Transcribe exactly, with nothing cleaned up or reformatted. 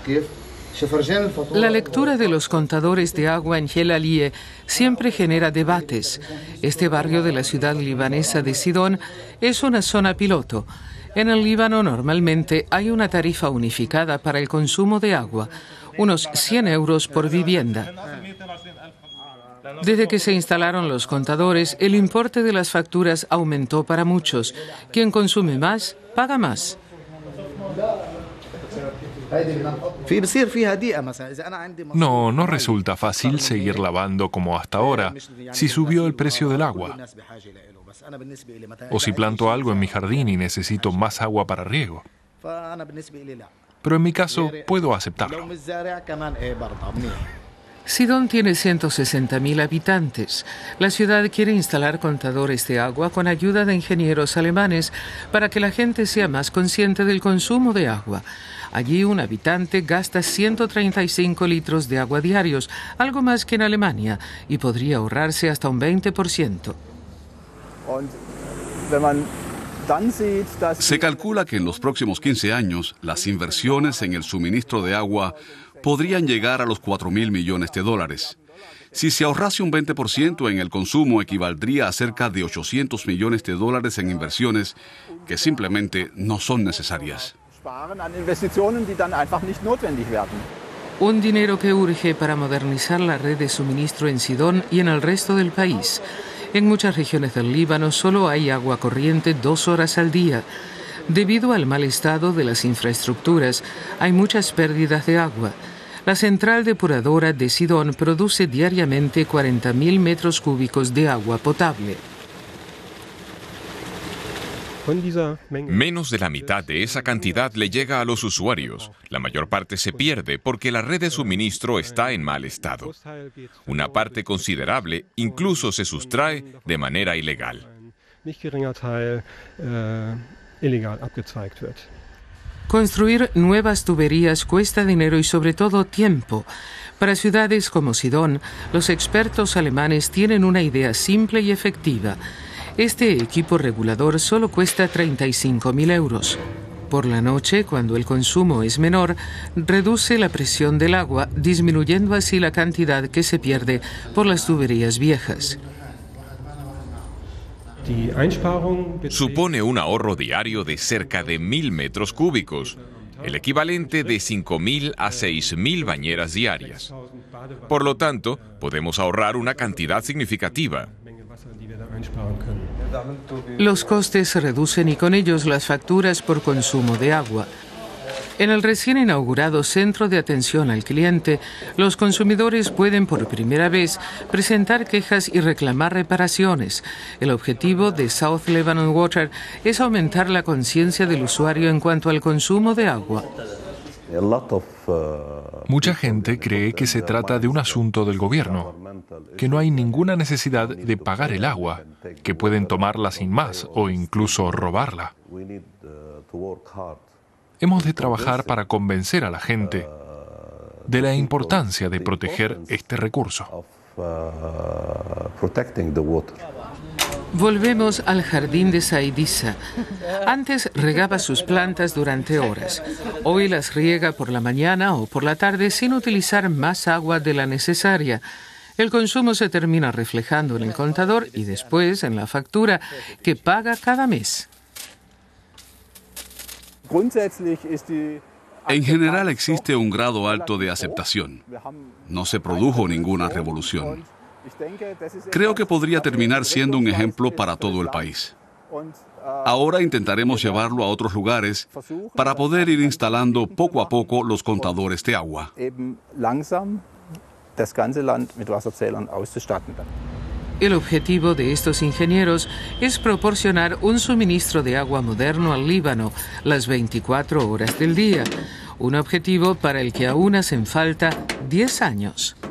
La lectura de los contadores de agua en Jelalie siempre genera debates. Este barrio de la ciudad libanesa de Sidón es una zona piloto. En el Líbano normalmente hay una tarifa unificada para el consumo de agua, unos cien euros por vivienda. Desde que se instalaron los contadores, el importe de las facturas aumentó para muchos. Quien consume más, paga más. No, no resulta fácil seguir lavando como hasta ahora si subió el precio del agua. O si planto algo en mi jardín y necesito más agua para riego. Pero en mi caso, puedo aceptarlo. Sidón tiene ciento sesenta mil habitantes. La ciudad quiere instalar contadores de agua con ayuda de ingenieros alemanes para que la gente sea más consciente del consumo de agua. Allí un habitante gasta ciento treinta y cinco litros de agua diarios, algo más que en Alemania, y podría ahorrarse hasta un veinte por ciento. Se calcula que en los próximos quince años las inversiones en el suministro de agua podrían llegar a los cuatro mil millones de dólares. Si se ahorrase un veinte por ciento en el consumo, equivaldría a cerca de ochocientos millones de dólares en inversiones que simplemente no son necesarias. Un dinero que urge para modernizar la red de suministro en Sidón y en el resto del país. En muchas regiones del Líbano solo hay agua corriente dos horas al día. Debido al mal estado de las infraestructuras, hay muchas pérdidas de agua. La central depuradora de Sidón produce diariamente cuarenta mil metros cúbicos de agua potable. Menos de la mitad de esa cantidad le llega a los usuarios. La mayor parte se pierde porque la red de suministro está en mal estado. Una parte considerable incluso se sustrae de manera ilegal. Construir nuevas tuberías cuesta dinero y sobre todo tiempo. Para ciudades como Sidón, los expertos alemanes tienen una idea simple y efectiva. Este equipo regulador solo cuesta treinta y cinco mil euros. Por la noche, cuando el consumo es menor, reduce la presión del agua, disminuyendo así la cantidad que se pierde por las tuberías viejas. Supone un ahorro diario de cerca de mil metros cúbicos, el equivalente de cinco mil a seis mil bañeras diarias. Por lo tanto, podemos ahorrar una cantidad significativa. Los costes se reducen y con ellos las facturas por consumo de agua. En el recién inaugurado Centro de Atención al Cliente, los consumidores pueden por primera vez presentar quejas y reclamar reparaciones. El objetivo de South Lebanon Water es aumentar la conciencia del usuario en cuanto al consumo de agua. Mucha gente cree que se trata de un asunto del gobierno, que no hay ninguna necesidad de pagar el agua, que pueden tomarla sin más o incluso robarla. Hemos de trabajar para convencer a la gente de la importancia de proteger este recurso. Volvemos al jardín de Saidissa. Antes regaba sus plantas durante horas. Hoy las riega por la mañana o por la tarde sin utilizar más agua de la necesaria. El consumo se termina reflejando en el contador y después en la factura que paga cada mes. En general existe un grado alto de aceptación. No se produjo ninguna revolución. Creo que podría terminar siendo un ejemplo para todo el país. Ahora intentaremos llevarlo a otros lugares para poder ir instalando poco a poco los contadores de agua. El objetivo de estos ingenieros es proporcionar un suministro de agua moderno al Líbano las veinticuatro horas del día, un objetivo para el que aún hacen falta diez años.